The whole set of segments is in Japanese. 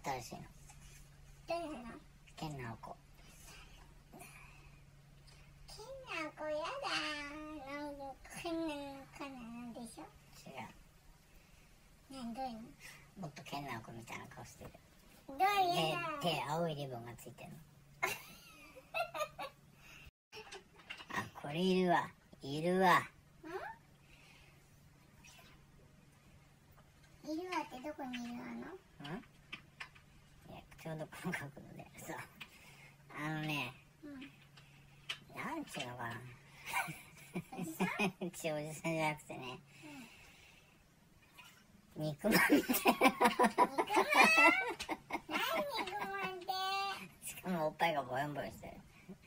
新しいの。 誰なの？ ケンナオコ。 ケンナオコやだ。なんかケンナオコなんでしょ。 違う。 どういうの？ もっとケンナオコみたいな顔してる。 どういうの？ 手青いリボンがついてるの。あ、これいるわ。いるわ。 いるわってどこにいるの？ いや、ちょうどこの角度で。そう。なんちゅうのかな。おじさんじゃなくてね。肉まんみたいな。 肉まん？何肉まんって。 しかもおっぱいがボヨンボヨンしてる。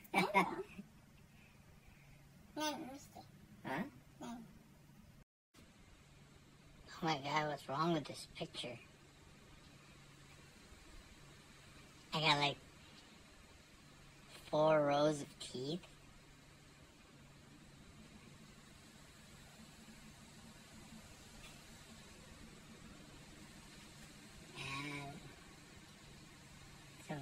何見して。何？ Oh my god, what's wrong with this picture? I got like 4 rows of teeth. And some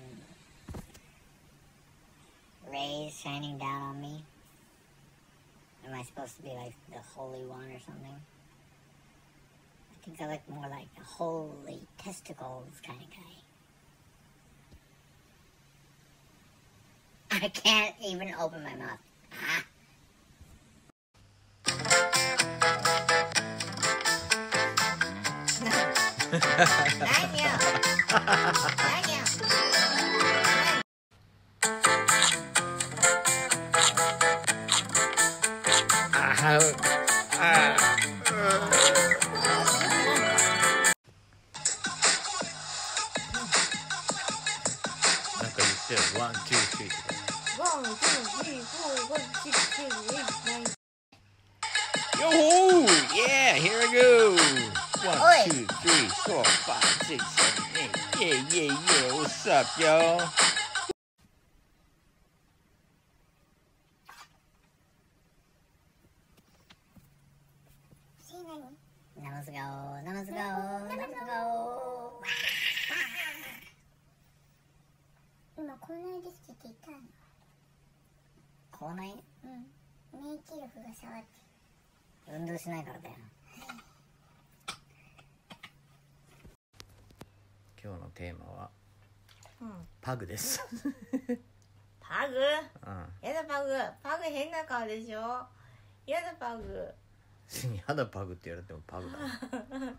rays shining down on me. Am I supposed to be like the Holy One or something? I think I look more like a holy testicles kind of guy. I can't even open my mouth. Ah. One, two, three. 1, 2, 3, 4, 5, 6, 7, 8, 9. Yo! Yeah, here we go. 1, 2, 3, 4, 5, 6, 7, 8. Yeah, yeah, yeah. What's up, y'all? Namaste go, namaste go, namaste go. 今口内ですって言ったの？ 口内？ 免疫力が下がって。 運動しないからだよ。 今日のテーマは、パグです。 パグ？やだパグ。パグ変な顔でしょ。やだパグ。 やだパグって言われてもパグだ。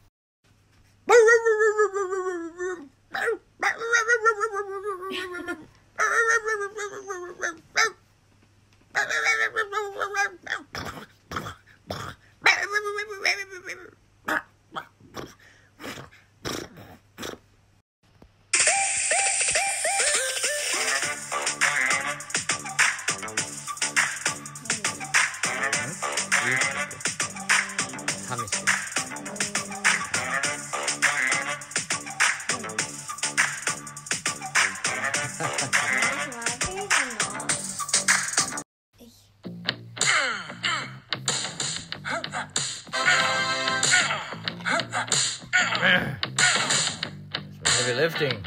試して。Heavy lifting.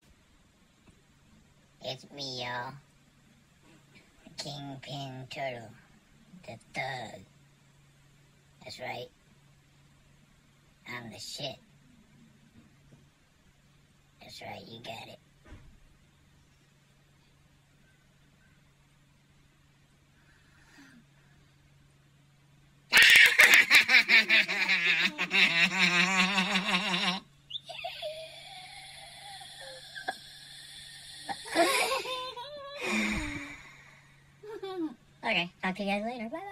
It's me, y'all. Kingpin Turtle, the thug. That's right. I'm the shit. That's right, you got it. Okay, talk to you guys later. Bye-bye.